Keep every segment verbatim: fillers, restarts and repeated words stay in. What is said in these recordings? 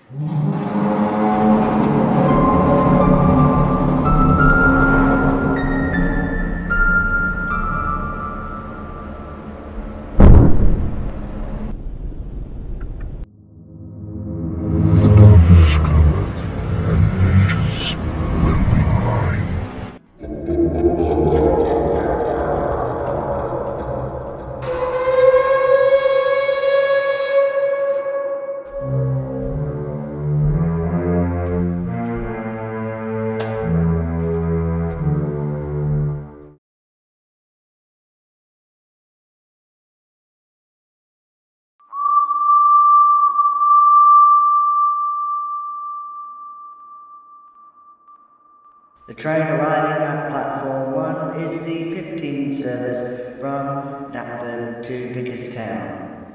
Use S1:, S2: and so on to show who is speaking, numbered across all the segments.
S1: The train arriving at platform one is the fifteen service from Knapford to Vickerstown.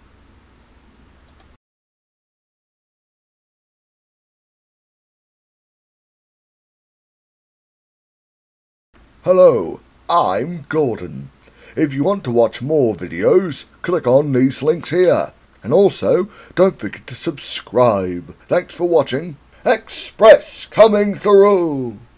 S2: Hello, I'm Gordon. If you want to watch more videos, click on these links here. And also, don't forget to subscribe. Thanks for watching. Express coming through!